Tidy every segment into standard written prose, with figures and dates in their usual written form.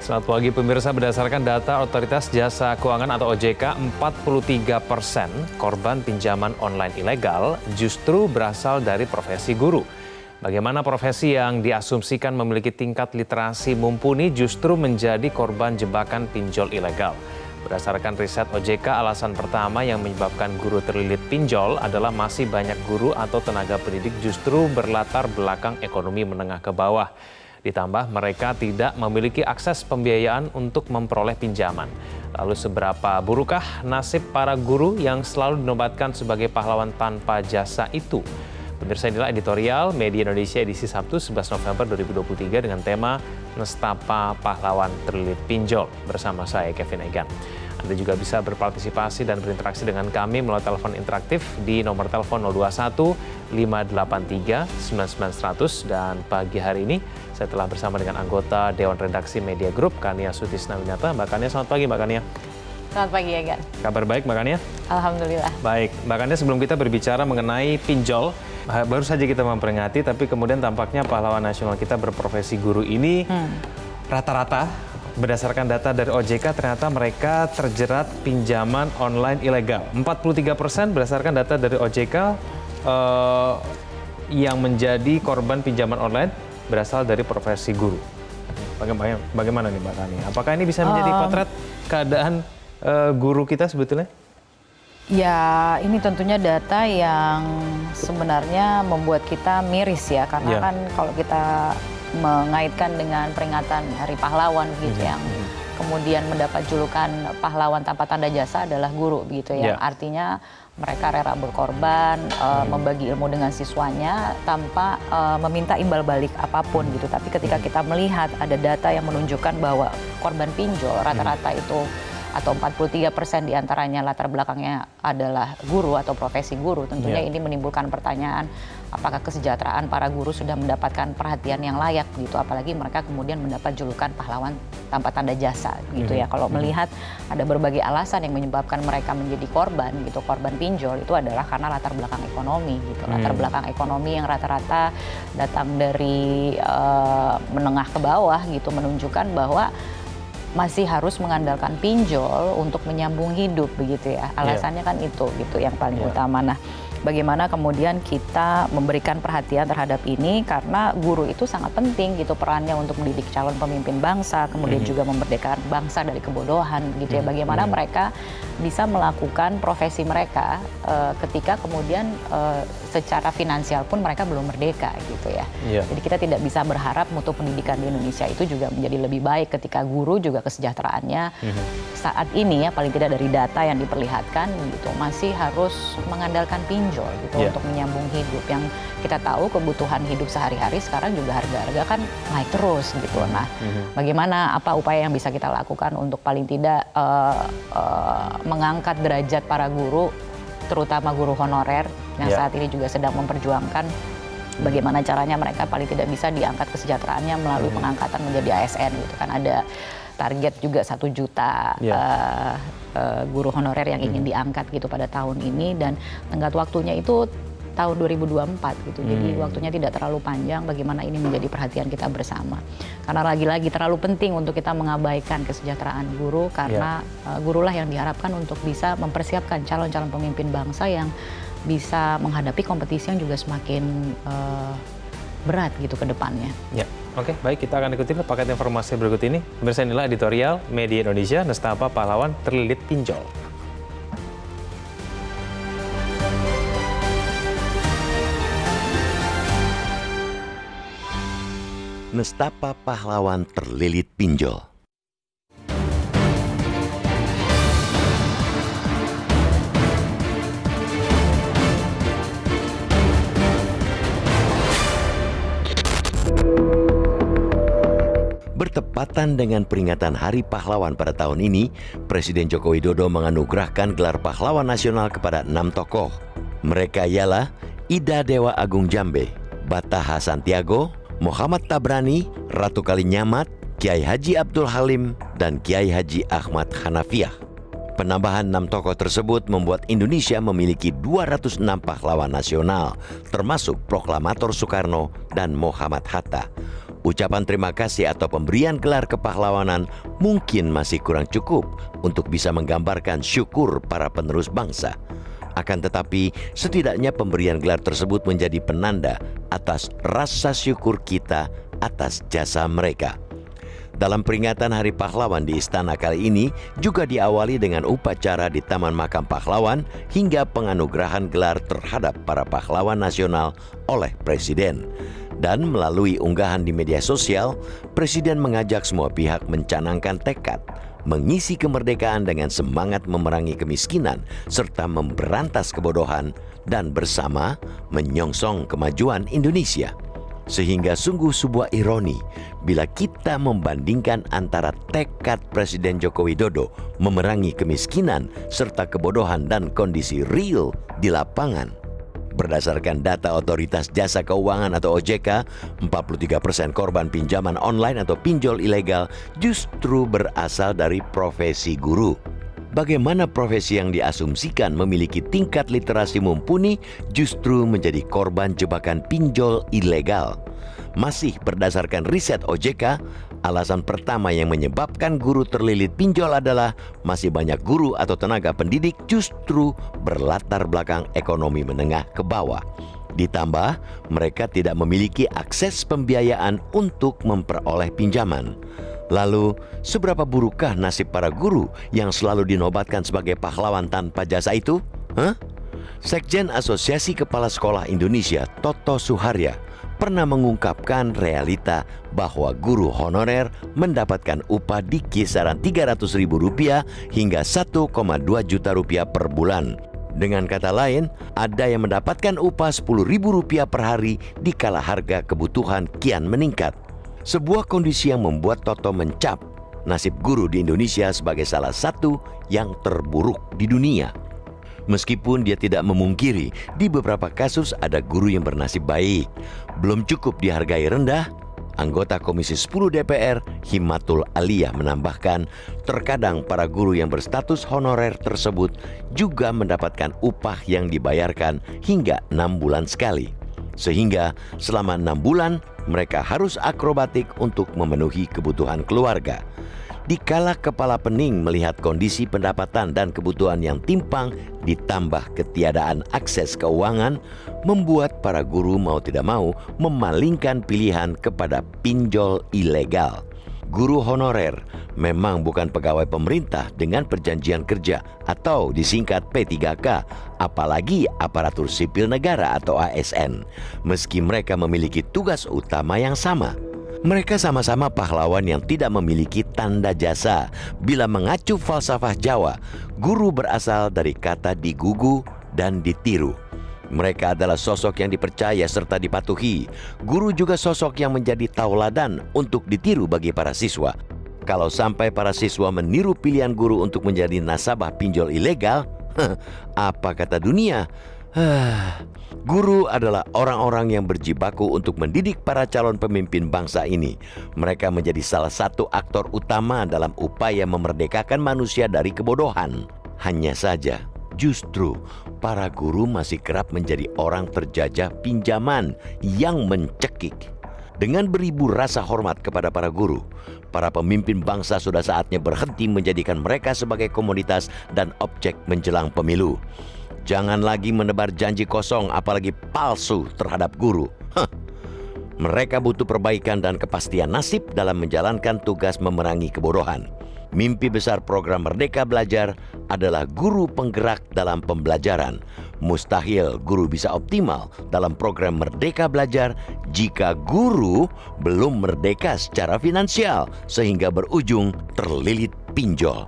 Selamat pagi pemirsa, berdasarkan data Otoritas Jasa Keuangan atau OJK, 43% korban pinjaman online ilegal justru berasal dari profesi guru. Bagaimana profesi yang diasumsikan memiliki tingkat literasi mumpuni justru menjadi korban jebakan pinjol ilegal. Berdasarkan riset OJK, alasan pertama yang menyebabkan guru terlilit pinjol adalah masih banyak guru atau tenaga pendidik justru berlatar belakang ekonomi menengah ke bawah. Ditambah mereka tidak memiliki akses pembiayaan untuk memperoleh pinjaman. Lalu seberapa burukkah nasib para guru yang selalu dinobatkan sebagai pahlawan tanpa jasa itu? Pemirsa, inilah editorial Media Indonesia edisi Sabtu 11 November 2023 dengan tema Nestapa Pahlawan Terlilit Pinjol bersama saya Kevin Egan. Anda juga bisa berpartisipasi dan berinteraksi dengan kami melalui telepon interaktif di nomor telepon 021 583 99100 dan pagi hari ini saya telah bersama dengan anggota Dewan Redaksi Media Group Kania Sutisna Winata. Mbak Kania, selamat pagi Mbak Kania. Selamat pagi Egan. Kabar baik Mbak Kania? Alhamdulillah. Baik, Mbak Kania, sebelum kita berbicara mengenai pinjol, baru saja kita memperingati tapi kemudian tampaknya pahlawan nasional kita berprofesi guru ini rata-rata berdasarkan data dari OJK ternyata mereka terjerat pinjaman online ilegal. 43% berdasarkan data dari OJK yang menjadi korban pinjaman online berasal dari profesi guru. Bagaimana nih Mbak Kania? Apakah ini bisa menjadi potret keadaan guru kita sebetulnya? Ya, ini tentunya data yang sebenarnya membuat kita miris ya, karena kan kalau kita mengaitkan dengan peringatan Hari Pahlawan begitu yang kemudian mendapat julukan pahlawan tanpa tanda jasa adalah guru begitu ya. Artinya mereka rela berkorban, membagi ilmu dengan siswanya tanpa meminta imbal balik apapun gitu. Tapi ketika kita melihat ada data yang menunjukkan bahwa korban pinjol rata-rata itu atau 43% diantaranya latar belakangnya adalah guru atau profesi guru. Tentunya ini menimbulkan pertanyaan, apakah kesejahteraan para guru sudah mendapatkan perhatian yang layak gitu, apalagi mereka kemudian mendapat julukan pahlawan tanpa tanda jasa gitu ya. Kalau melihat ada berbagai alasan yang menyebabkan mereka menjadi korban gitu, korban pinjol itu adalah karena latar belakang ekonomi gitu. Latar belakang ekonomi yang rata-rata datang dari menengah ke bawah gitu menunjukkan bahwa masih harus mengandalkan pinjol untuk menyambung hidup begitu ya. Alasannya kan itu gitu yang paling utama. Nah, bagaimana kemudian kita memberikan perhatian terhadap ini karena guru itu sangat penting gitu perannya untuk mendidik calon pemimpin bangsa, kemudian juga memerdekakan bangsa dari kebodohan gitu ya. Bagaimana mereka bisa melakukan profesi mereka ketika kemudian secara finansial pun mereka belum merdeka gitu ya. Jadi kita tidak bisa berharap mutu pendidikan di Indonesia itu juga menjadi lebih baik ketika guru juga kesejahteraannya saat ini ya paling tidak dari data yang diperlihatkan gitu masih harus mengandalkan pinjol gitu untuk menyambung hidup. Yang kita tahu kebutuhan hidup sehari-hari sekarang juga harga-harga kan naik terus gitu. Nah, bagaimana apa upaya yang bisa kita lakukan untuk paling tidak mengangkat derajat para guru, terutama guru honorer yang saat ini juga sedang memperjuangkan bagaimana caranya mereka paling tidak bisa diangkat kesejahteraannya melalui pengangkatan menjadi ASN gitu kan. Ada target juga 1 juta guru honorer yang ingin diangkat gitu pada tahun ini dan tenggat waktunya itu tahun 2024 gitu. Jadi waktunya tidak terlalu panjang, bagaimana ini menjadi perhatian kita bersama. Karena lagi-lagi terlalu penting untuk kita mengabaikan kesejahteraan guru karena gurulah yang diharapkan untuk bisa mempersiapkan calon-calon pemimpin bangsa yang bisa menghadapi kompetisi yang juga semakin berat gitu ke depannya. Oke, baik, kita akan ikuti paket informasi berikut ini. Pemirsa, inilah editorial Media Indonesia, Nestapa Pahlawan Terlilit Pinjol. Nestapa Pahlawan Terlilit Pinjol. Bertepatan dengan peringatan Hari Pahlawan pada tahun ini, Presiden Joko Widodo menganugerahkan gelar pahlawan nasional kepada 6 tokoh. Mereka ialah Ida Dewa Agung Jambe, Bataha Santiago, Muhammad Tabrani, Ratu Kalinyamat, Kiai Haji Abdul Halim, dan Kiai Haji Ahmad Hanafiah. Penambahan 6 tokoh tersebut membuat Indonesia memiliki 206 pahlawan nasional, termasuk Proklamator Soekarno dan Muhammad Hatta. Ucapan terima kasih atau pemberian gelar kepahlawanan mungkin masih kurang cukup untuk bisa menggambarkan syukur para penerus bangsa. Akan tetapi, setidaknya pemberian gelar tersebut menjadi penanda atas rasa syukur kita atas jasa mereka. Dalam peringatan Hari Pahlawan di Istana kali ini juga diawali dengan upacara di Taman Makam Pahlawan hingga penganugerahan gelar terhadap para pahlawan nasional oleh Presiden. Dan melalui unggahan di media sosial, Presiden mengajak semua pihak mencanangkan tekad, mengisi kemerdekaan dengan semangat memerangi kemiskinan serta memberantas kebodohan dan bersama menyongsong kemajuan Indonesia. Sehingga sungguh sebuah ironi bila kita membandingkan antara tekad Presiden Joko Widodo memerangi kemiskinan serta kebodohan dan kondisi real di lapangan. Berdasarkan data Otoritas Jasa Keuangan atau OJK, 43% korban pinjaman online atau pinjol ilegal justru berasal dari profesi guru. Bagaimana profesi yang diasumsikan memiliki tingkat literasi mumpuni justru menjadi korban jebakan pinjol ilegal? Masih berdasarkan riset OJK, alasan pertama yang menyebabkan guru terlilit pinjol adalah masih banyak guru atau tenaga pendidik justru berlatar belakang ekonomi menengah ke bawah. Ditambah, mereka tidak memiliki akses pembiayaan untuk memperoleh pinjaman. Lalu, seberapa burukkah nasib para guru yang selalu dinobatkan sebagai pahlawan tanpa jasa itu? Sekjen Asosiasi Kepala Sekolah Indonesia, Toto Suharya, pernah mengungkapkan realita bahwa guru honorer mendapatkan upah di kisaran Rp300.000 hingga Rp1,2 juta per bulan. Dengan kata lain, ada yang mendapatkan upah Rp10.000 per hari dikala harga kebutuhan kian meningkat. Sebuah kondisi yang membuat Toto mencap nasib guru di Indonesia sebagai salah satu yang terburuk di dunia. Meskipun dia tidak memungkiri, di beberapa kasus ada guru yang bernasib baik. Belum cukup dihargai rendah, anggota Komisi 10 DPR, Himatul Aliyah menambahkan, terkadang para guru yang berstatus honorer tersebut juga mendapatkan upah yang dibayarkan hingga 6 bulan sekali. Sehingga selama 6 bulan, mereka harus akrobatik untuk memenuhi kebutuhan keluarga. Dikala kepala pening melihat kondisi pendapatan dan kebutuhan yang timpang ditambah ketiadaan akses keuangan, membuat para guru mau tidak mau memalingkan pilihan kepada pinjol ilegal. Guru honorer memang bukan pegawai pemerintah dengan perjanjian kerja atau disingkat P3K, apalagi aparatur sipil negara atau ASN, meski mereka memiliki tugas utama yang sama. Mereka sama-sama pahlawan yang tidak memiliki tanda jasa. Bila mengacu falsafah Jawa, guru berasal dari kata digugu dan ditiru. Mereka adalah sosok yang dipercaya serta dipatuhi. Guru juga sosok yang menjadi tauladan untuk ditiru bagi para siswa. Kalau sampai para siswa meniru pilihan guru untuk menjadi nasabah pinjol ilegal, apa kata dunia? Guru adalah orang-orang yang berjibaku untuk mendidik para calon pemimpin bangsa ini. Mereka menjadi salah satu aktor utama dalam upaya memerdekakan manusia dari kebodohan. Hanya saja, justru para guru masih kerap menjadi orang terjajah pinjaman yang mencekik. Dengan beribu rasa hormat kepada para guru, para pemimpin bangsa sudah saatnya berhenti menjadikan mereka sebagai komoditas dan objek menjelang pemilu. Jangan lagi menebar janji kosong apalagi palsu terhadap guru. Mereka butuh perbaikan dan kepastian nasib dalam menjalankan tugas memerangi kebodohan. Mimpi besar program Merdeka Belajar adalah guru penggerak dalam pembelajaran. Mustahil guru bisa optimal dalam program Merdeka Belajar jika guru belum merdeka secara finansial sehingga berujung terlilit pinjol.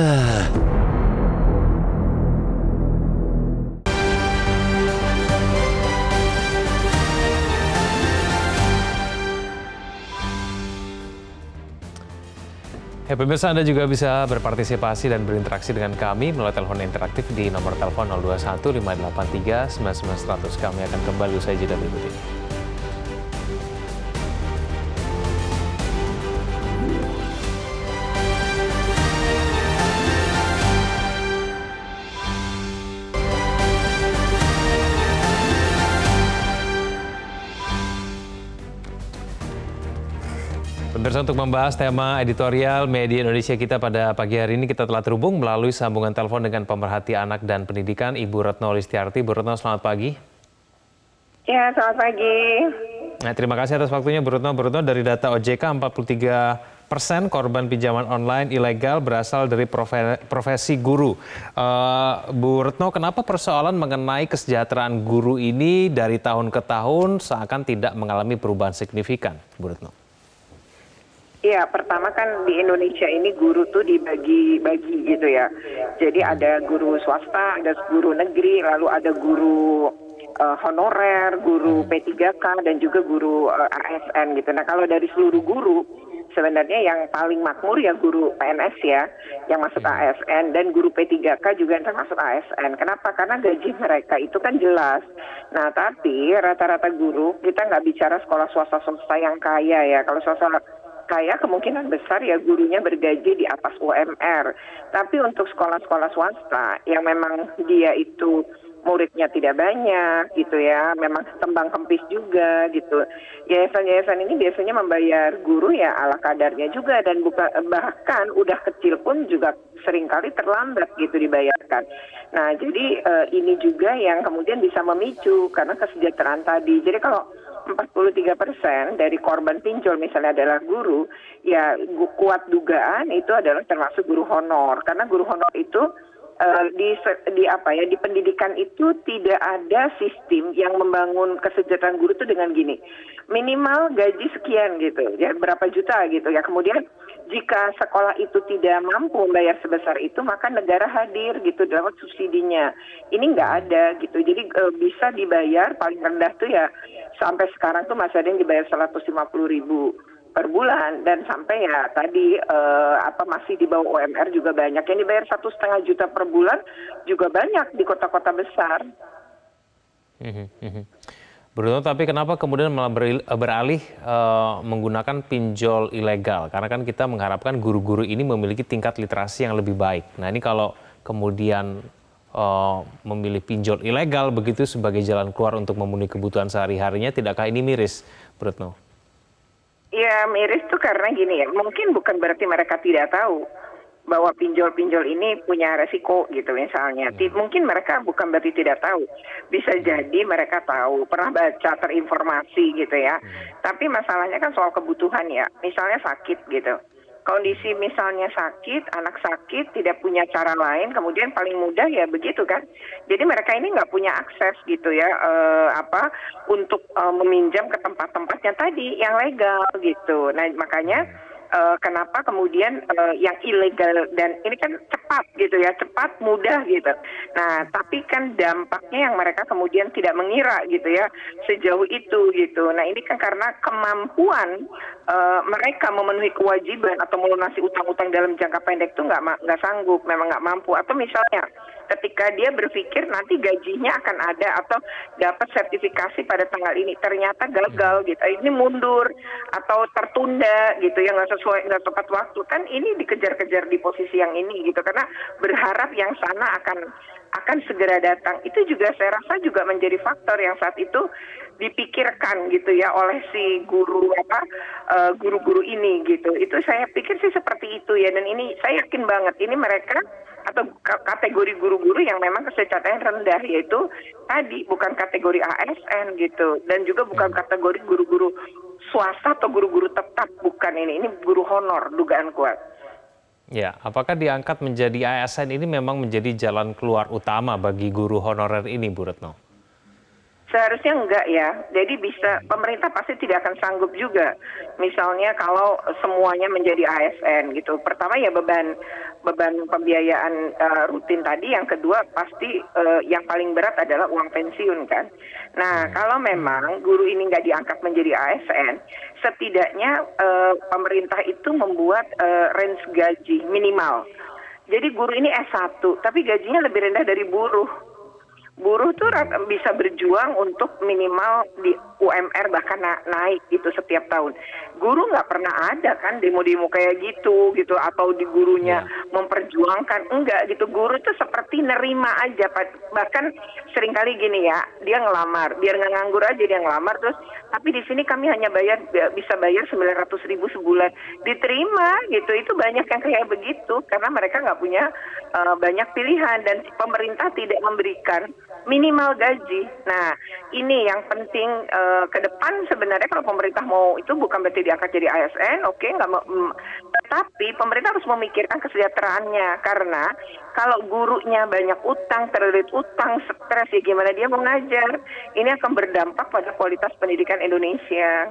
Ya, pemirsa, Anda juga bisa berpartisipasi dan berinteraksi dengan kami melalui telepon interaktif di nomor telepon 021 583 9900. Kami akan kembali usai jeda berikut ini. Pemirsa, untuk membahas tema editorial media Indonesia kita pada pagi hari ini, kita telah terhubung melalui sambungan telepon dengan pemerhati anak dan pendidikan, Ibu Retno Listiarti. Bu Retno, selamat pagi. Ya, selamat pagi. Nah, terima kasih atas waktunya, Bu Retno. Bu Retno, dari data OJK, 43% korban pinjaman online ilegal berasal dari profesi guru. Bu Retno, kenapa persoalan mengenai kesejahteraan guru ini dari tahun ke tahun seakan tidak mengalami perubahan signifikan, Bu Retno? Ya, pertama kan di Indonesia ini guru tuh dibagi-bagi gitu ya. Jadi ada guru swasta, ada guru negeri, lalu ada guru honorer, guru P3K, dan juga guru ASN gitu. Nah, kalau dari seluruh guru, sebenarnya yang paling makmur ya guru PNS ya, yang masuk ASN, dan guru P3K juga yang termasuk ASN. Kenapa? Karena gaji mereka itu kan jelas. Nah, tapi rata-rata guru, kita nggak bicara sekolah swasta-swasta yang kaya ya. Kalau swasta kaya kemungkinan besar ya gurunya bergaji di atas UMR. Tapi untuk sekolah-sekolah swasta yang memang dia itu muridnya tidak banyak gitu ya, memang tembang kempis juga gitu. Yayasan-yayasan ini biasanya membayar guru ya ala kadarnya juga, dan bahkan udah kecil pun juga seringkali terlambat gitu dibayarkan. Nah, jadi ini juga yang kemudian bisa memicu karena kesejahteraan tadi. Jadi kalau 43% dari korban pinjol misalnya adalah guru, ya kuat dugaan itu adalah termasuk guru honor. Karena guru honor itu di pendidikan itu tidak ada sistem yang membangun kesejahteraan guru itu dengan gini. Minimal gaji sekian gitu, ya berapa juta gitu ya. Kemudian jika sekolah itu tidak mampu membayar sebesar itu, maka negara hadir gitu dalam subsidinya. Ini nggak ada gitu. Jadi bisa dibayar paling rendah tuh ya sampai sekarang tuh masih ada yang dibayar 150.000 per bulan, dan sampai ya tadi masih di bawah UMR juga banyak. Yang dibayar 1,5 juta per bulan juga banyak di kota-kota besar. Bruno, tapi kenapa kemudian malah beralih menggunakan pinjol ilegal? Karena kan kita mengharapkan guru-guru ini memiliki tingkat literasi yang lebih baik. Nah, ini kalau kemudian memilih pinjol ilegal begitu sebagai jalan keluar untuk memenuhi kebutuhan sehari-harinya, tidakkah ini miris, Bruno? Ya, miris tuh karena gini ya, mungkin bukan berarti mereka tidak tahu bahwa pinjol-pinjol ini punya resiko gitu misalnya. Mungkin mereka bukan berarti tidak tahu. Bisa jadi mereka tahu, pernah baca, terinformasi gitu ya. Tapi masalahnya kan soal kebutuhan ya. Misalnya sakit gitu. Kondisi misalnya sakit, anak sakit, tidak punya cara lain, kemudian paling mudah ya begitu kan. Jadi mereka ini nggak punya akses gitu ya, untuk meminjam ke tempat-tempatnya tadi yang legal gitu. Nah, makanya kenapa kemudian yang ilegal, dan ini kan cepat gitu ya, cepat, mudah gitu. Nah, tapi kan dampaknya yang mereka kemudian tidak mengira gitu ya, sejauh itu gitu. Nah, ini kan karena kemampuan mereka memenuhi kewajiban atau melunasi utang-utang dalam jangka pendek itu nggak sanggup, memang nggak mampu. Atau misalnya ketika dia berpikir nanti gajinya akan ada atau dapat sertifikasi pada tanggal ini, ternyata gagal gitu, ini mundur atau tertunda gitu ya, nggak tepat waktu, kan ini dikejar-kejar di posisi yang ini gitu, karena berharap yang sana akan segera datang. Itu juga saya rasa juga menjadi faktor yang saat itu dipikirkan gitu ya oleh si guru-guru ini gitu. Itu saya pikir sih seperti itu ya, dan ini saya yakin banget ini mereka atau kategori guru-guru yang memang kesejahteraan rendah, yaitu tadi bukan kategori ASN gitu, dan juga bukan kategori guru-guru swasta atau guru-guru tetap, bukan ini guru honor dugaan kuat. Ya, apakah diangkat menjadi ASN ini memang menjadi jalan keluar utama bagi guru honorer ini, Bu Retno? Seharusnya enggak ya. Jadi pemerintah pasti tidak akan sanggup juga. Misalnya kalau semuanya menjadi ASN gitu. Pertama ya beban pembiayaan rutin tadi. Yang kedua pasti yang paling berat adalah uang pensiun kan. Nah, kalau memang guru ini nggak diangkat menjadi ASN, setidaknya pemerintah itu membuat range gaji minimal. Jadi guru ini S1, tapi gajinya lebih rendah dari buruh. Buruh tuh bisa berjuang untuk minimal di UMR bahkan naik itu setiap tahun. Guru nggak pernah ada kan demo-demo kayak gitu atau di gurunya memperjuangkan, enggak gitu. Guru itu seperti nerima aja, bahkan seringkali gini ya, dia ngelamar biar nggak nganggur aja, dia ngelamar terus tapi di sini kami hanya bisa bayar 900.000 sebulan, diterima gitu. Itu banyak yang kayak begitu karena mereka nggak punya banyak pilihan dan pemerintah tidak memberikan minimal gaji. Nah, ini yang penting ke depan sebenarnya kalau pemerintah mau itu bukan berarti diangkat jadi ASN, oke, nggak mau, tapi pemerintah harus memikirkan kesejahteraannya karena kalau gurunya banyak utang, terlilit utang, stres, ya gimana dia mau ngajar? Ini akan berdampak pada kualitas pendidikan Indonesia.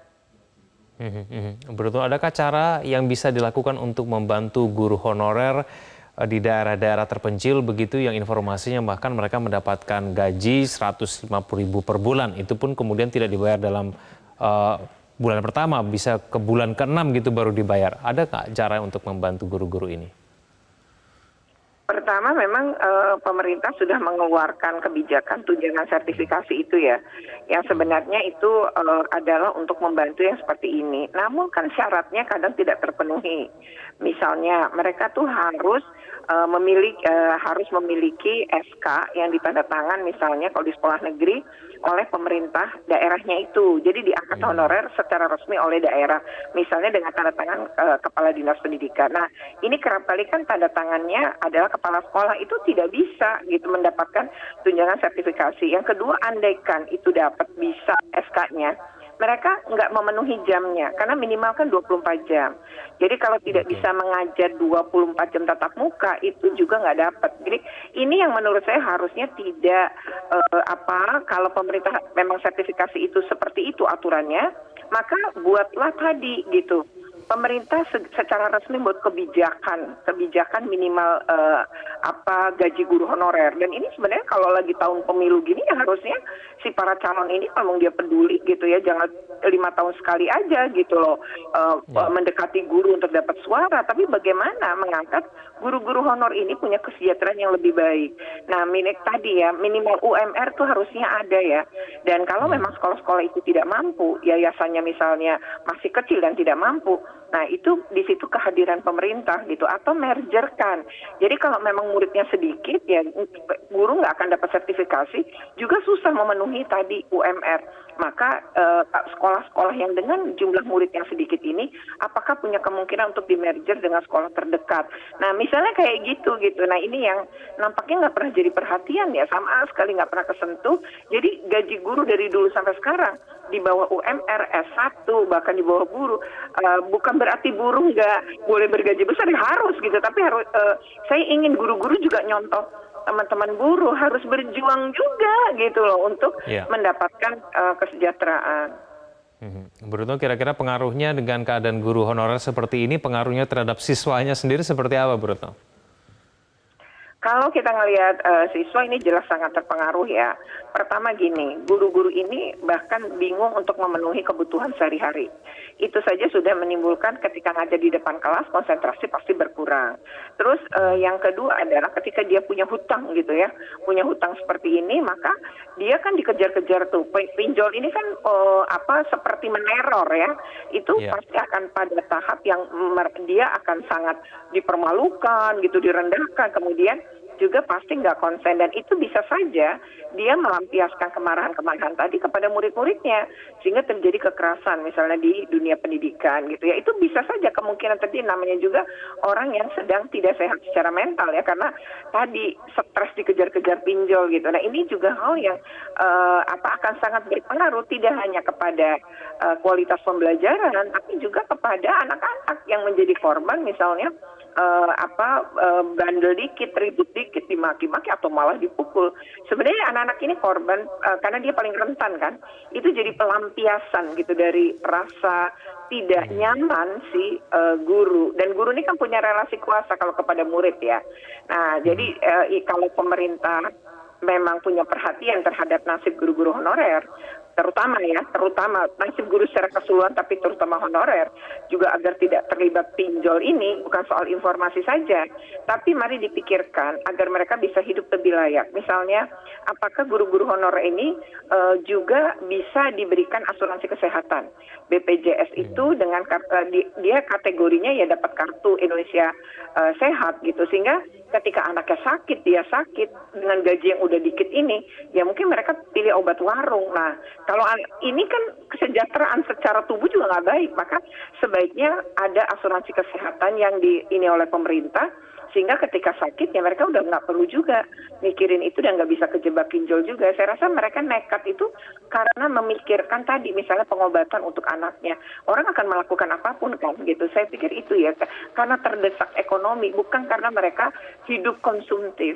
Betul, adakah cara yang bisa dilakukan untuk membantu guru honorer di daerah-daerah terpencil begitu yang informasinya bahkan mereka mendapatkan gaji 150.000 per bulan, itu pun kemudian tidak dibayar dalam bulan pertama, bisa ke bulan ke-6 gitu baru dibayar. Ada nggak cara untuk membantu guru-guru ini? Pertama memang pemerintah sudah mengeluarkan kebijakan tunjangan sertifikasi itu ya, yang sebenarnya itu adalah untuk membantu yang seperti ini. Namun kan syaratnya kadang tidak terpenuhi. Misalnya mereka tuh harus memiliki SK yang ditandatangan misalnya kalau di sekolah negeri oleh pemerintah daerahnya itu. Jadi diangkat honorer secara resmi oleh daerah, misalnya dengan tanda tangan kepala dinas pendidikan. Nah, ini kerap kali kan tanda tangannya adalah kepala sekolah, itu tidak bisa gitu mendapatkan tunjangan sertifikasi. Yang kedua, andaikan itu dapat bisa SK-nya, mereka nggak memenuhi jamnya, karena minimal kan 24 jam. Jadi kalau tidak bisa mengajar 24 jam tatap muka, itu juga nggak dapat. Jadi ini yang menurut saya harusnya tidak, kalau pemerintah memang sertifikasi itu seperti itu aturannya, maka buatlah tadi gitu. Pemerintah secara resmi buat kebijakan minimal gaji guru honorer. Dan ini sebenarnya kalau lagi tahun pemilu gini ya harusnya si para calon ini kalau dia peduli gitu ya, jangan 5 tahun sekali aja gitu loh mendekati guru untuk dapat suara, tapi bagaimana mengangkat guru-guru honor ini punya kesejahteraan yang lebih baik. Nah, tadi ya minimal UMR tuh harusnya ada ya. Dan kalau memang sekolah-sekolah itu tidak mampu, yayasannya misalnya masih kecil dan tidak mampu, nah itu di situ kehadiran pemerintah gitu, atau mergerkan. Jadi kalau memang muridnya sedikit ya guru nggak akan dapat sertifikasi, juga susah memenuhi tadi UMR. Maka sekolah-sekolah yang dengan jumlah murid yang sedikit ini, apakah punya kemungkinan untuk dimerger dengan sekolah terdekat? Nah misalnya kayak gitu. Nah ini yang nampaknya nggak pernah jadi perhatian ya, sama sekali nggak pernah kesentuh. Jadi gaji guru dari dulu sampai sekarang di bawah UMR, S1, bahkan di bawah guru. Bukan berarti buruh nggak boleh bergaji besar, harus gitu. Tapi saya ingin guru-guru juga nyontoh teman-teman buruh, harus berjuang juga gitu loh untuk mendapatkan kesejahteraan. Bruno, kira-kira pengaruhnya dengan keadaan guru honorer seperti ini, pengaruhnya terhadap siswanya sendiri seperti apa, Bruno? Kalau kita ngelihat siswa ini jelas sangat terpengaruh ya. Pertama gini, guru-guru ini bahkan bingung untuk memenuhi kebutuhan sehari-hari. Itu saja sudah menimbulkan ketika ngajar di depan kelas, konsentrasi pasti berkurang. Terus yang kedua adalah ketika dia punya hutang gitu ya, punya hutang seperti ini, maka dia kan dikejar-kejar tuh. Pinjol ini kan seperti meneror ya. Itu pasti akan pada tahap yang dia akan sangat dipermalukan gitu, direndahkan, kemudian juga pasti nggak konsen, dan itu bisa saja dia melampiaskan kemarahan-kemarahan tadi kepada murid-muridnya sehingga terjadi kekerasan misalnya di dunia pendidikan gitu ya. Itu bisa saja kemungkinan terjadi, namanya juga orang yang sedang tidak sehat secara mental ya, karena tadi stres dikejar-kejar pinjol gitu. Nah ini juga hal yang akan sangat berpengaruh tidak hanya kepada kualitas pembelajaran, tapi juga kepada anak-anak yang menjadi korban misalnya bandel dikit, ribut dikit, dimaki-maki atau malah dipukul. Sebenarnya anak-anak ini korban karena dia paling rentan kan. Itu jadi pelampiasan gitu dari rasa tidak nyaman si guru. Dan guru ini kan punya relasi kuasa kalau kepada murid ya. Nah, jadi kalau pemerintah memang punya perhatian terhadap nasib guru-guru honorer, terutama nasib guru secara keseluruhan, tapi terutama honorer juga agar tidak terlibat pinjol ini, bukan soal informasi saja, tapi mari dipikirkan agar mereka bisa hidup lebih layak. Misalnya, apakah guru-guru honorer ini juga bisa diberikan asuransi kesehatan? BPJS itu dengan dia kategorinya ya dapat kartu Indonesia Sehat gitu, sehingga ketika anaknya sakit, dia sakit dengan gaji yang udah dikit ini, ya mungkin mereka pilih obat warung. Nah, kalau ini kan kesejahteraan secara tubuh juga nggak baik, maka sebaiknya ada asuransi kesehatan yang ini oleh pemerintah, sehingga ketika sakit ya mereka udah nggak perlu juga mikirin itu dan nggak bisa kejebak pinjol juga. Saya rasa mereka nekat itu karena memikirkan tadi misalnya pengobatan untuk anaknya. Orang akan melakukan apapun kan gitu. Saya pikir itu ya, karena terdesak ekonomi, bukan karena mereka hidup konsumtif.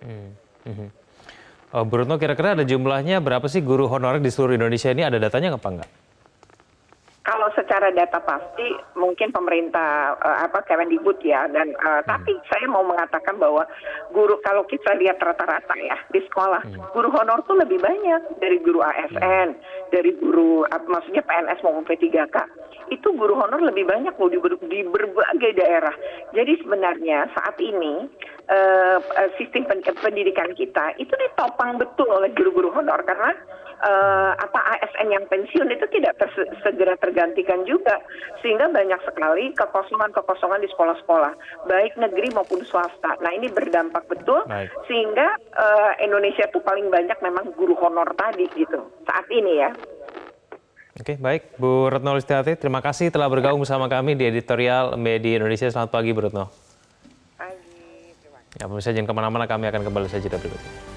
Oh, Bu Retno, kira-kira ada jumlahnya berapa sih guru honorer di seluruh Indonesia ini? Ada datanya apa enggak? Kalau secara data pasti mungkin pemerintah Kemendikbud ya, dan tapi saya mau mengatakan bahwa guru, kalau kita lihat rata-rata ya di sekolah, guru honor tuh lebih banyak dari guru ASN, dari guru maksudnya PNS maupun P3K. Itu guru honor lebih banyak loh di berbagai daerah. Jadi sebenarnya saat ini sistem pendidikan kita itu ditopang betul oleh guru-guru honor, karena ASN yang pensiun itu tidak segera tergantikan juga, sehingga banyak sekali kekosongan di sekolah-sekolah baik negeri maupun swasta. Nah, ini berdampak betul. Sehingga Indonesia tuh paling banyak memang guru honor tadi gitu saat ini ya. Oke, baik, Bu Retno Listiarti, terima kasih telah bergabung bersama kami di editorial Media Indonesia. Selamat pagi, Bu Retno. Pagi, terima kasih. Ya, pemirsa jangan kemana-mana, kami akan kembali saja berikut ini.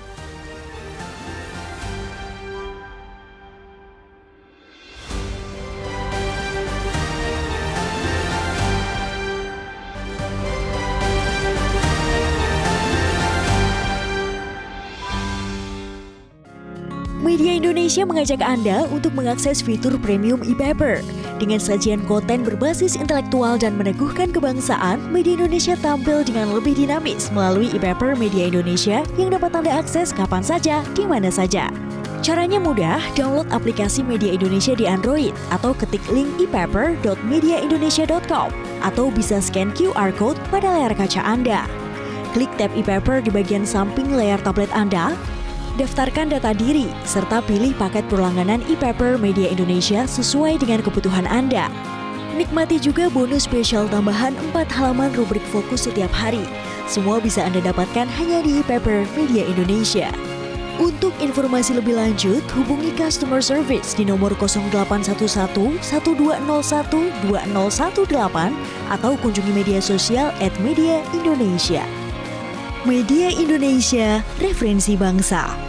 Media Indonesia mengajak Anda untuk mengakses fitur premium e-paper. Dengan sajian konten berbasis intelektual dan meneguhkan kebangsaan, Media Indonesia tampil dengan lebih dinamis melalui e-paper Media Indonesia yang dapat Anda akses kapan saja, di mana saja. Caranya mudah, download aplikasi Media Indonesia di Android atau ketik link e-paper.mediaindonesia.com atau bisa scan QR Code pada layar kaca Anda. Klik tab e-paper di bagian samping layar tablet Anda, daftarkan data diri, serta pilih paket perlangganan e-paper Media Indonesia sesuai dengan kebutuhan Anda. Nikmati juga bonus spesial tambahan 4 halaman rubrik fokus setiap hari. Semua bisa Anda dapatkan hanya di e-paper Media Indonesia. Untuk informasi lebih lanjut, hubungi customer service di nomor 0811 1201 2018 atau kunjungi media sosial @mediaindonesia. Media Indonesia, referensi bangsa.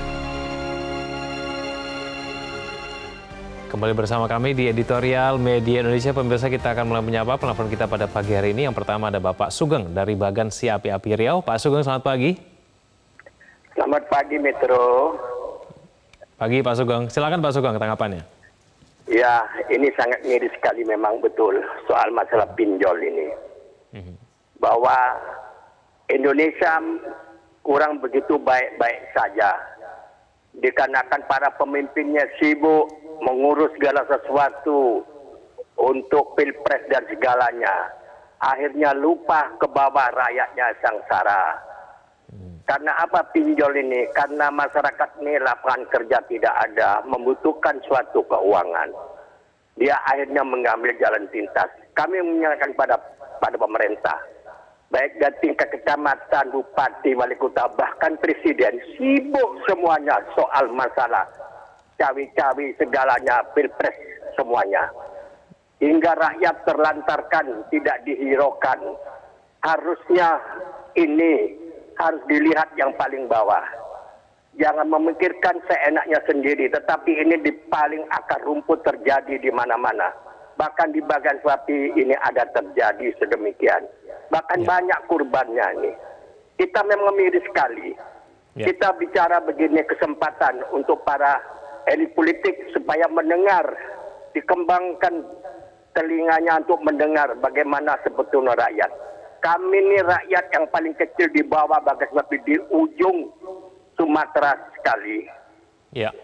Kembali bersama kami di editorial Media Indonesia. Pemirsa, kita akan mulai menyapa penelpon kita pada pagi hari ini. Yang pertama ada Bapak Sugeng dari Bagan Si Api-Api Riau. Pak Sugeng, selamat pagi. Selamat pagi, Metro. Pagi, Pak Sugeng. Silakan Pak Sugeng, tanggapannya. Ya, ini sangat miris sekali memang betul soal masalah pinjol ini. Bahwa Indonesia kurang begitu baik-baik saja. Dikarenakan para pemimpinnya sibuk mengurus segala sesuatu untuk pilpres dan segalanya. Akhirnya lupa ke bawah rakyatnya sengsara. Karena apa pinjol ini? Karena masyarakat ini lapangan kerja tidak ada, membutuhkan suatu keuangan. Dia akhirnya mengambil jalan pintas. Kami menyerahkan pada pemerintah. Baik dari tingkat kecamatan, bupati, wali kota, bahkan presiden sibuk semuanya soal masalah cawi-cawi segalanya, pilpres semuanya. Hingga rakyat terlantarkan, tidak dihiraukan. Harusnya ini harus dilihat yang paling bawah. Jangan memikirkan seenaknya sendiri, tetapi ini di paling akar rumput terjadi di mana-mana. Bahkan di Bagan Suapi ini ada terjadi sedemikian. Bahkan banyak kurbannya ini. Kita memang miris sekali. Kita bicara begini kesempatan untuk para elit politik supaya mendengar, dikembangkan telinganya untuk mendengar bagaimana sebetulnya rakyat. Kami ini rakyat yang paling kecil di bawah Bagan Suapi di ujung Sumatera sekali. Ya.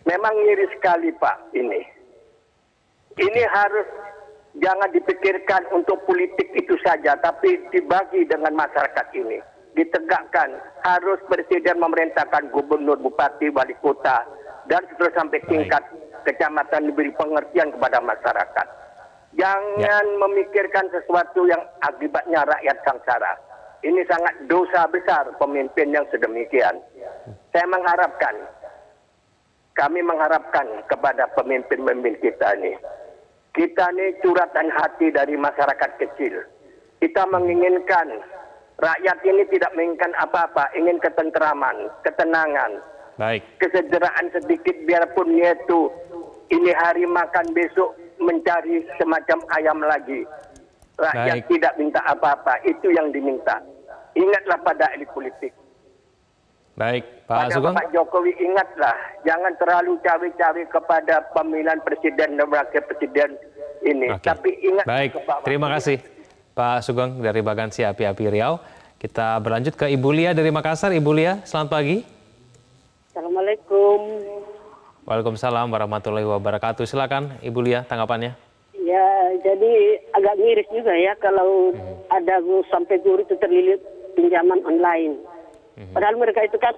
Memang miris sekali Pak ini. Ini harus jangan dipikirkan untuk politik itu saja, tapi dibagi dengan masyarakat ini. Ditegakkan, harus presiden memerintahkan gubernur, bupati, wali kota, dan seterusnya sampai tingkat kecamatan diberi pengertian kepada masyarakat. Jangan memikirkan sesuatu yang akibatnya rakyat sengsara. Ini sangat dosa besar pemimpin yang sedemikian. Saya mengharapkan, kami mengharapkan kepada pemimpin-pemimpin kita ini. Kita ini curhatan hati dari masyarakat kecil. Kita menginginkan rakyat ini tidak menginginkan apa-apa, ingin ketenteraman, ketenangan, kesejahteraan sedikit biarpun yaitu ini hari makan besok mencari semacam ayam lagi. Rakyat tidak minta apa-apa, itu yang diminta. Ingatlah pada elit politik. Baik, Pak Sugeng. Pak Jokowi ingatlah, jangan terlalu cawe-cawe kepada pemilihan presiden dan wakil presiden ini. Tapi ingat. Baik, terima kasih Pak Sugeng dari Bagansi Api-Api Riau. Kita berlanjut ke Ibu Lia dari Makassar. Ibu Lia, selamat pagi. Assalamualaikum. Waalaikumsalam warahmatullahi wabarakatuh. Silakan Ibu Lia, tanggapannya. Ya, jadi agak miris juga ya kalau ada sampai guru itu terlilit pinjaman online. Padahal mereka itu kan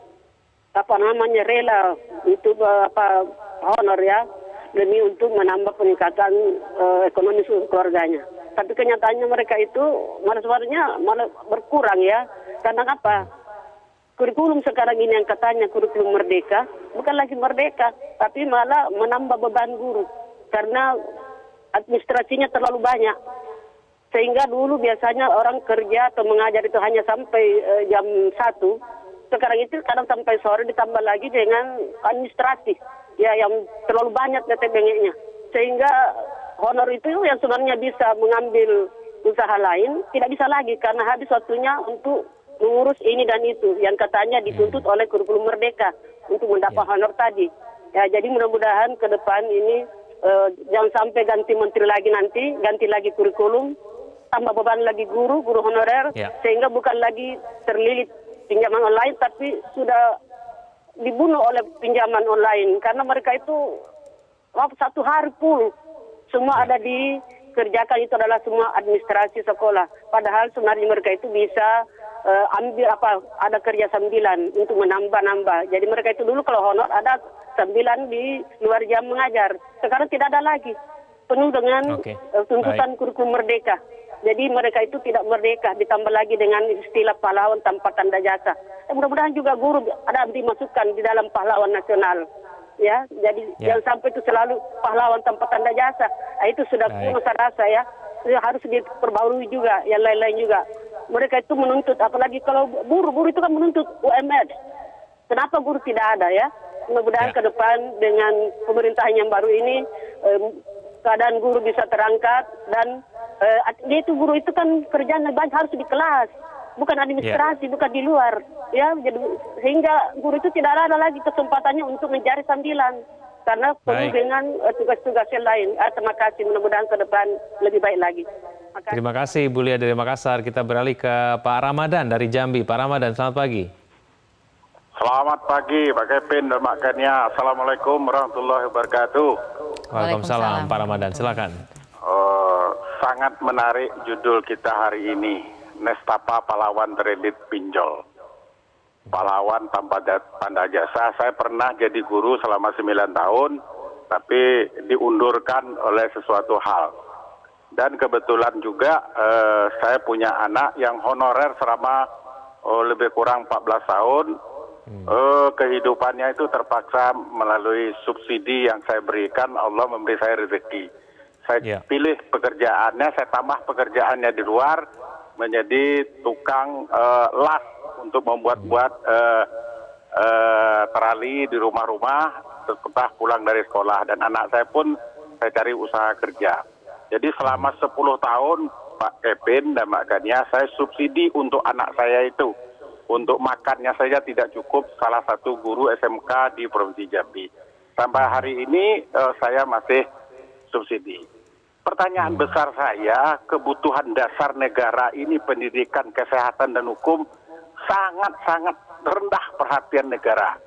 rela itu honor ya demi untuk menambah peningkatan ekonomi keluarganya. Tapi kenyataannya mereka itu malah berkurang ya. Karena apa? Kurikulum sekarang ini yang katanya kurikulum merdeka, bukan lagi merdeka, tapi malah menambah beban guru karena administrasinya terlalu banyak. Sehingga dulu biasanya orang kerja atau mengajar itu hanya sampai jam 1. Sekarang itu kadang sampai sore ditambah lagi dengan administrasi. Ya, yang terlalu banyak netebengeknya. Sehingga honor itu yang sebenarnya bisa mengambil usaha lain, tidak bisa lagi karena habis waktunya untuk mengurus ini dan itu. Yang katanya dituntut oleh kurikulum merdeka untuk mendapat honor tadi. Ya, jadi mudah-mudahan ke depan ini jangan sampai ganti menteri lagi nanti, ganti lagi kurikulum, tambah beban lagi guru honorer, sehingga bukan lagi terlilit pinjaman online, tapi sudah dibunuh oleh pinjaman online. Karena mereka itu satu hari full, semua ada dikerjakan, itu adalah semua administrasi sekolah. Padahal sebenarnya mereka itu bisa ambil ada kerja sambilan untuk menambah-nambah. Jadi mereka itu dulu kalau honor ada sambilan di luar jam mengajar. Sekarang tidak ada lagi, penuh dengan tuntutan kurikulum merdeka. Jadi mereka itu tidak merdeka, ditambah lagi dengan istilah pahlawan tanpa tanda jasa. Mudah-mudahan juga guru ada dimasukkan di dalam pahlawan nasional. Ya, jadi jangan sampai itu selalu pahlawan tanpa tanda jasa. Itu sudah kuno saya rasa ya. Harus diperbarui juga, yang lain-lain juga. Mereka itu menuntut, apalagi kalau buruh itu kan menuntut UMR. Kenapa guru tidak ada ya? Mudah-mudahan ke depan dengan pemerintahan yang baru ini keadaan guru bisa terangkat dan dia itu guru itu kan kerjanya banyak, harus di kelas, bukan administrasi, bukan di luar, ya. Jadi sehingga guru itu tidak ada lagi kesempatannya untuk mencari sambilan karena penuh dengan tugas-tugas yang lain. Terima kasih, mudah-mudahan ke depan lebih baik lagi. Terima kasih Bu Lia dari Makassar. Kita beralih ke Pak Ramadan dari Jambi. Pak Ramadan, selamat pagi. Selamat pagi Pak Kevin dan Mbak Kania. Assalamualaikum warahmatullahi wabarakatuh. Waalaikumsalam Pak Ramadan, silakan. Sangat menarik judul kita hari ini, Nestapa Pahlawan Terlilit Pinjol. Pahlawan tanpa tanda jasa. Saya pernah jadi guru selama 9 tahun, tapi diundurkan oleh sesuatu hal. Dan kebetulan juga saya punya anak yang honorer selama lebih kurang 14 tahun. Kehidupannya itu terpaksa melalui subsidi yang saya berikan, Allah memberi saya rezeki. Saya pilih pekerjaannya, saya tambah pekerjaannya di luar menjadi tukang las untuk membuat-buat terali di rumah-rumah setelah pulang dari sekolah. Dan anak saya pun saya cari usaha kerja. Jadi selama 10 tahun Pak Kevin dan Mbak Kania, saya subsidi untuk anak saya itu. Untuk makannya saja tidak cukup, salah satu guru SMK di Provinsi Jambi. Sampai hari ini saya masih subsidi. Pertanyaan besar saya, kebutuhan dasar negara ini pendidikan, kesehatan, dan hukum sangat-sangat rendah perhatian negara.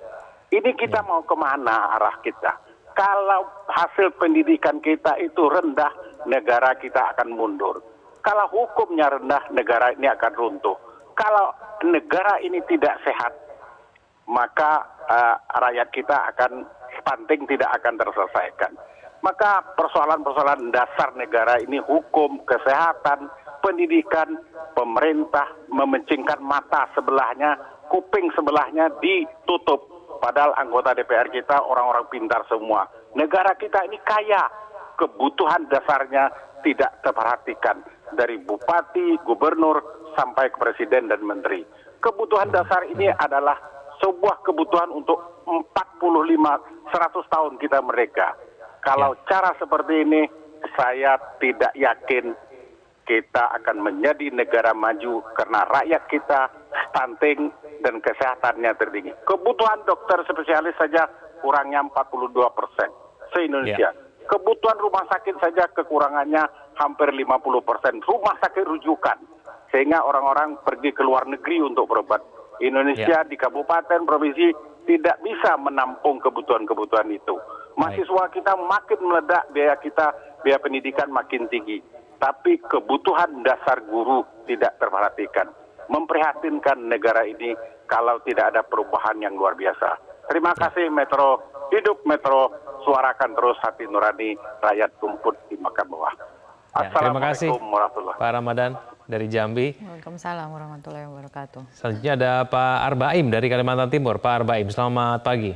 Ini kita mau kemana arah kita? Kalau hasil pendidikan kita itu rendah, negara kita akan mundur. Kalau hukumnya rendah, negara ini akan runtuh. Kalau negara ini tidak sehat, maka rakyat kita akan stunting, tidak akan terselesaikan. Maka persoalan-persoalan dasar negara ini, hukum, kesehatan, pendidikan, pemerintah memencingkan mata sebelahnya, kuping sebelahnya ditutup. Padahal anggota DPR kita orang-orang pintar semua. Negara kita ini kaya, kebutuhan dasarnya tidak terperhatikan. Dari bupati, gubernur, sampai ke presiden dan menteri. Kebutuhan dasar ini adalah sebuah kebutuhan untuk 100 tahun kita merdeka. Kalau cara seperti ini, saya tidak yakin kita akan menjadi negara maju karena rakyat kita stunting dan kesehatannya tertinggi. Kebutuhan dokter spesialis saja kurangnya 42% se-Indonesia. Kebutuhan rumah sakit saja kekurangannya hampir 50%. Rumah sakit rujukan. Sehingga orang-orang pergi ke luar negeri untuk berobat. Indonesia di kabupaten, provinsi tidak bisa menampung kebutuhan-kebutuhan itu. Mahasiswa kita makin meledak, biaya pendidikan makin tinggi. Tapi kebutuhan dasar guru tidak terperhatikan. Memprihatinkan negara ini kalau tidak ada perubahan yang luar biasa. Terima kasih Metro, hidup Metro, suarakan terus hati nurani rakyat tumput di makam bawah. Terima kasih Pak Ramadan dari Jambi. Waalaikumsalam warahmatullahi wabarakatuh. Selanjutnya ada Pak Arbaim dari Kalimantan Timur. Pak Arbaim, selamat pagi.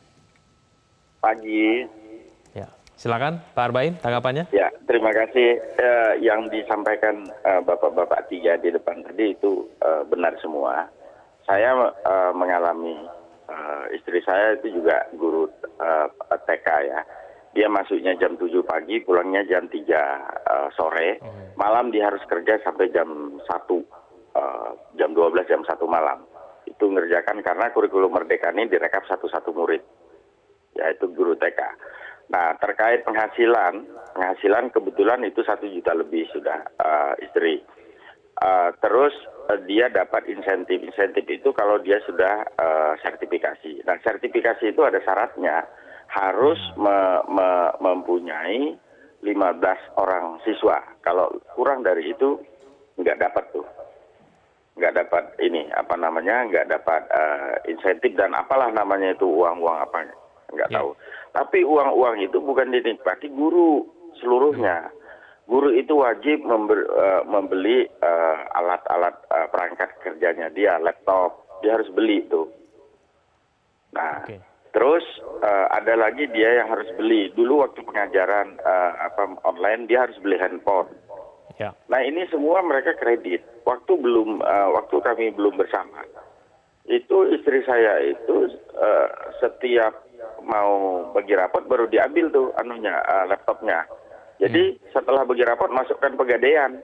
Pagi. Ya, silakan Pak Arbaim, tanggapannya. Ya, terima kasih. Yang disampaikan bapak-bapak tiga di depan tadi itu benar semua. Saya mengalami, istri saya itu juga guru TK ya. Dia masuknya jam 7 pagi, pulangnya jam 3 sore. Malam dia harus kerja sampai jam 1, jam 12, jam 1 malam. Itu ngerjakan karena kurikulum Merdeka ini direkap satu-satu murid, yaitu guru TK. Nah, terkait penghasilan kebetulan itu 1 juta lebih sudah istri. Terus dia dapat insentif itu kalau dia sudah sertifikasi. Nah, sertifikasi itu ada syaratnya, harus mempunyai 15 orang siswa. Kalau kurang dari itu nggak dapat tuh, nggak dapat nggak dapat insentif dan apalah namanya itu, uang-uang apa nggak tahu. Tapi uang-uang itu bukan dinikmati guru seluruhnya. Guru itu wajib membeli alat-alat perangkat kerjanya dia, laptop, dia harus beli itu. Nah, terus ada lagi dia yang harus beli. Dulu waktu pengajaran online dia harus beli handphone. Ya. Nah, ini semua mereka kredit. Waktu kami belum bersama, itu istri saya itu setiap mau bagi rapot baru diambil tuh laptopnya. Jadi setelah bagi rapot masukkan pegadaian.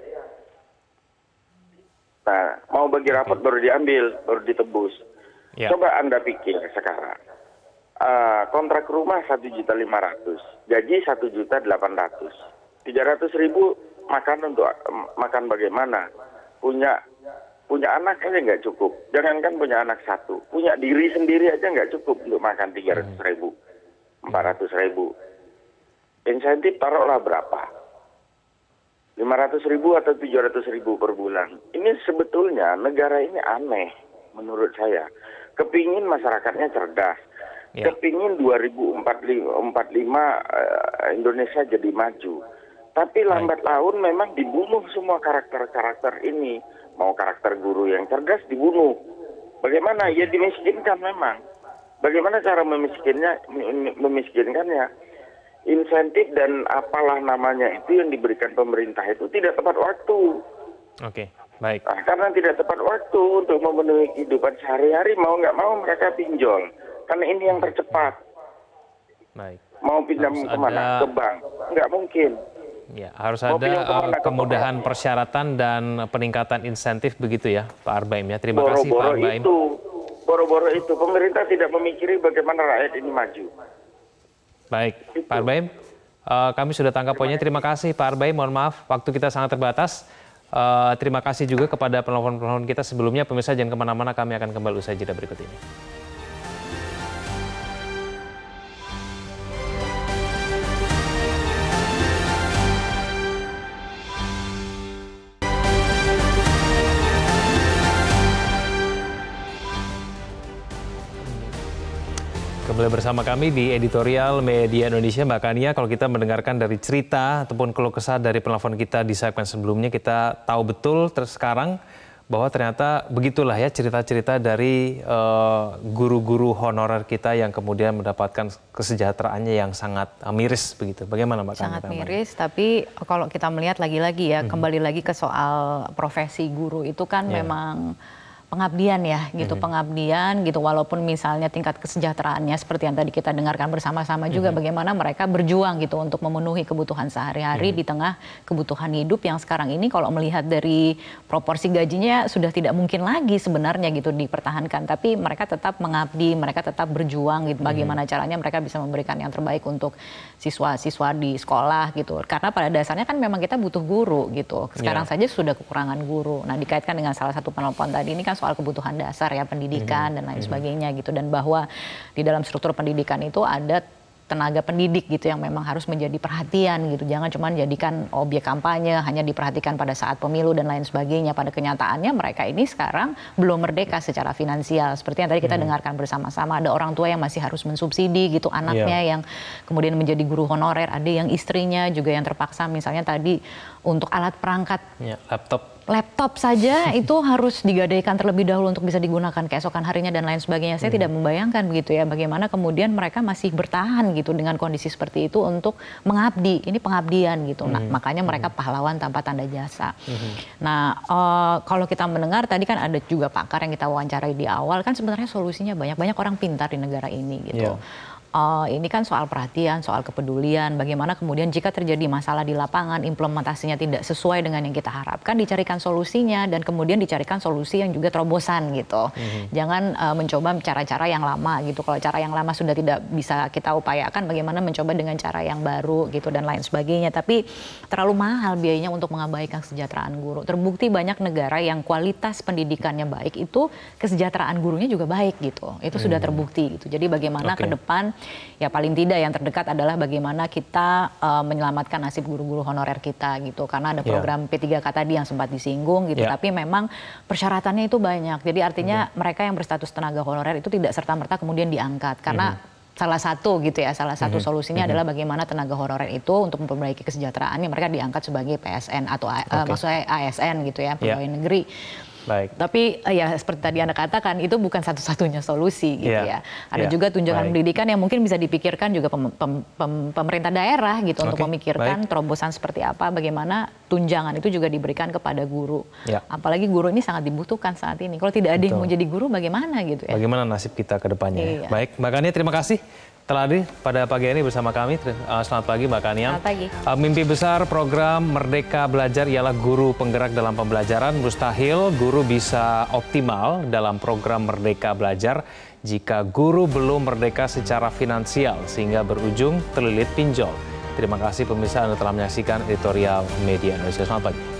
Nah, mau bagi rapot baru diambil, baru ditebus. Ya. Coba Anda pikir sekarang. Kontrak rumah 1.500.000, gaji 1.800.000, 300.000 makan untuk makan bagaimana? Punya anak aja nggak cukup. Jangankan punya anak satu, punya diri sendiri aja nggak cukup untuk makan 300.000, 400.000. Insentif taruhlah berapa? 500.000 atau 700.000 per bulan. Ini sebetulnya negara ini aneh menurut saya. Kepingin masyarakatnya cerdas. Kepingin 2045 Indonesia jadi maju. Tapi lambat laun memang dibunuh semua karakter-karakter ini. Mau karakter guru yang cerdas dibunuh. Bagaimana? Ya dimiskinkan memang. Bagaimana cara memiskinkannya? Insentif dan apalah namanya itu yang diberikan pemerintah itu tidak tepat waktu. Oke, baik. Nah, karena tidak tepat waktu untuk memenuhi kehidupan sehari-hari, mau nggak mau mereka pinjol. Karena ini yang tercepat. Baik. Mau pinjam kemana? Ke bank? Nggak mungkin. Ya, harus ada kemudahan persyaratan dan peningkatan insentif begitu ya, Pak Arbaim ya. Terima kasih Pak Arbaim. Boro-boro itu pemerintah tidak memikiri bagaimana rakyat ini maju. Baik, Pak Arbaim, kami sudah tangkap poinnya. Terima kasih Pak Arbaim, mohon maaf waktu kita sangat terbatas. Terima kasih juga kepada penelpon-penelpon kita sebelumnya. Pemirsa jangan kemana-mana, kami akan kembali usai jeda berikut ini. kembali bersama kami di Editorial Media Indonesia. Mbak Kania, kalau kita mendengarkan dari cerita ataupun keluh kesah dari penelpon kita di segmen sebelumnya, kita tahu betul sekarang bahwa ternyata begitulah ya cerita-cerita dari guru-guru honorer kita yang kemudian mendapatkan kesejahteraannya yang sangat miris begitu. Bagaimana Mbak Kania? Sangat miris, tapi kalau kita melihat lagi-lagi ya, kembali lagi ke soal profesi guru itu kan memang pengabdian ya gitu, pengabdian gitu, walaupun misalnya tingkat kesejahteraannya seperti yang tadi kita dengarkan bersama-sama juga bagaimana mereka berjuang gitu untuk memenuhi kebutuhan sehari-hari di tengah kebutuhan hidup yang sekarang ini kalau melihat dari proporsi gajinya sudah tidak mungkin lagi sebenarnya gitu dipertahankan, tapi mereka tetap mengabdi, mereka tetap berjuang gitu, bagaimana caranya mereka bisa memberikan yang terbaik untuk siswa-siswa di sekolah gitu, karena pada dasarnya kan memang kita butuh guru gitu, sekarang saja sudah kekurangan guru. Nah, dikaitkan dengan salah satu penelpon tadi ini kan soal kebutuhan dasar ya, pendidikan dan lain sebagainya gitu, dan bahwa di dalam struktur pendidikan itu ada tenaga pendidik gitu yang memang harus menjadi perhatian gitu, jangan cuma jadikan objek kampanye, hanya diperhatikan pada saat pemilu dan lain sebagainya. Pada kenyataannya mereka ini sekarang belum merdeka secara finansial, seperti yang tadi kita dengarkan bersama-sama, ada orang tua yang masih harus mensubsidi gitu anaknya yang kemudian menjadi guru honorer, ada yang istrinya juga yang terpaksa misalnya tadi untuk alat perangkat laptop saja itu harus digadaikan terlebih dahulu untuk bisa digunakan keesokan harinya dan lain sebagainya. Saya tidak membayangkan begitu ya, bagaimana kemudian mereka masih bertahan gitu dengan kondisi seperti itu untuk mengabdi. Ini pengabdian gitu. Nah, makanya mereka pahlawan tanpa tanda jasa. Nah, kalau kita mendengar tadi kan ada juga pakar yang kita wawancarai di awal, kan sebenarnya solusinya banyak orang pintar di negara ini gitu. Ini kan soal perhatian, soal kepedulian, bagaimana kemudian jika terjadi masalah di lapangan, implementasinya tidak sesuai dengan yang kita harapkan, dicarikan solusinya dan kemudian dicarikan solusi yang juga terobosan gitu. Jangan mencoba cara-cara yang lama gitu. Kalau cara yang lama sudah tidak bisa kita upayakan, bagaimana mencoba dengan cara yang baru gitu dan lain sebagainya. Tapi terlalu mahal biayanya untuk mengabaikan kesejahteraan guru. Terbukti banyak negara yang kualitas pendidikannya baik itu kesejahteraan gurunya juga baik gitu. Itu sudah terbukti gitu. Jadi bagaimana ke depan, ya paling tidak yang terdekat adalah bagaimana kita menyelamatkan nasib guru-guru honorer kita gitu, karena ada program P3K tadi yang sempat disinggung gitu, tapi memang persyaratannya itu banyak. Jadi artinya mereka yang berstatus tenaga honorer itu tidak serta-merta kemudian diangkat, karena salah satu gitu ya, salah satu solusinya adalah bagaimana tenaga honorer itu untuk memperbaiki kesejahteraannya mereka diangkat sebagai PSN atau maksudnya ASN gitu ya, pegawai negeri. Baik. Tapi ya seperti tadi Anda katakan itu bukan satu-satunya solusi gitu ya. Ada juga tunjangan pendidikan yang mungkin bisa dipikirkan juga pemerintah daerah gitu untuk memikirkan terobosan seperti apa, bagaimana tunjangan itu juga diberikan kepada guru. Apalagi guru ini sangat dibutuhkan saat ini. Kalau tidak ada yang mau jadi guru bagaimana gitu ya. Bagaimana nasib kita ke depannya. Baik, Mbak Kania terima kasih telah hadir pada pagi ini bersama kami. Selamat pagi Mbak Kania. Selamat pagi. Mimpi besar program Merdeka Belajar ialah guru penggerak dalam pembelajaran. Mustahil guru bisa optimal dalam program Merdeka Belajar jika guru belum merdeka secara finansial sehingga berujung terlilit pinjol. Terima kasih pemirsa Anda telah menyaksikan Editorial Media Indonesia. Selamat pagi.